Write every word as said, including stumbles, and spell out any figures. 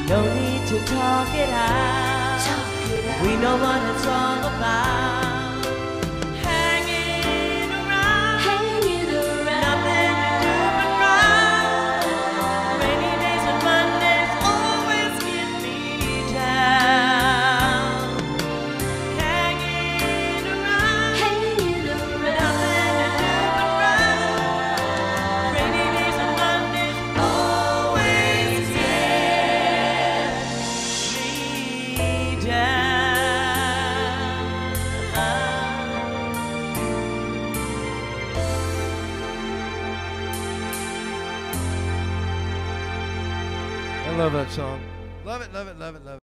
No need to talk it out. Talk it out. We know what it's all about. Hanging around, Hanging around. nothing to do but cry. Rainy days and Mondays always get me down. Hanging around, Hanging around. nothing to do but cry. Rainy days and Mondays always get me down. I love that song. Love it, love it, love it, love it.